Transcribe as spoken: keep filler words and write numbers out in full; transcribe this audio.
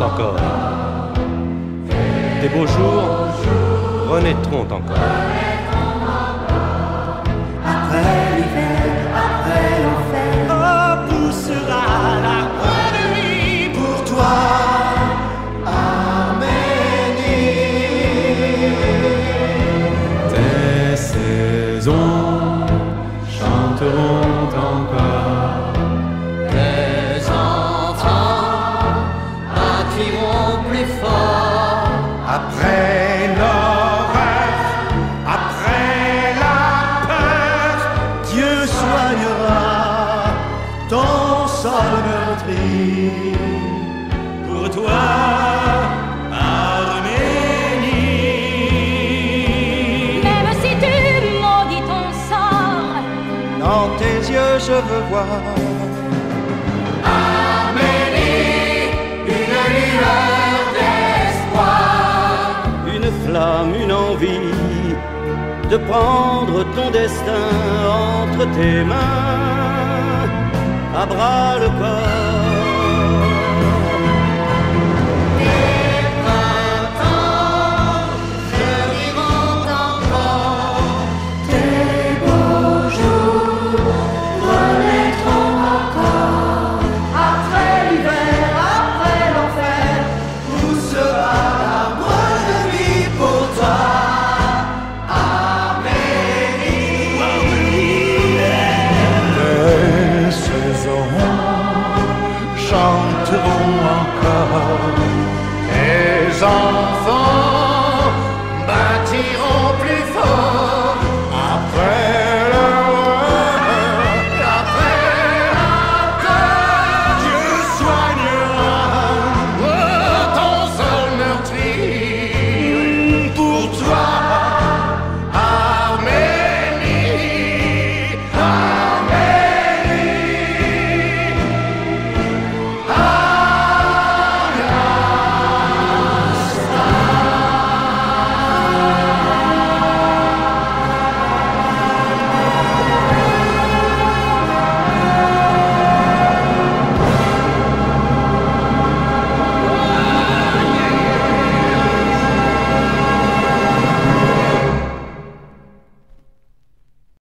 encore. Tes beaux jours renaîtront encore. Après l'hiver, après l'enfer, oh, poussera la grenouille pour toi. Tes saisons chanteront encore. Les enfants battiront plus fort. Après l'horreur, après la peur, Dieu soignera ton sol meurtri. Pour toi, Arménie. Même si tu maudis ton sort, Dans tes yeux je veux voir Amélie, une lueur d'espoir. Une flamme, une envie de prendre ton destin entre tes mains, à bras le corps.